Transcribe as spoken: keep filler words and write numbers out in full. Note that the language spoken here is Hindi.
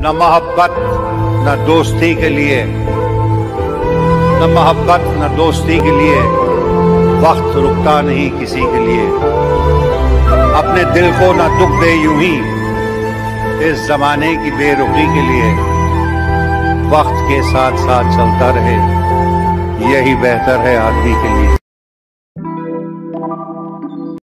न मोहब्बत न दोस्ती के लिए, न मोहब्बत न दोस्ती के लिए वक्त रुकता नहीं किसी के लिए। अपने दिल को न दुख दे यूं ही इस जमाने की बेरुखी के लिए। वक्त के साथ साथ चलता रहे यही बेहतर है आदमी के लिए।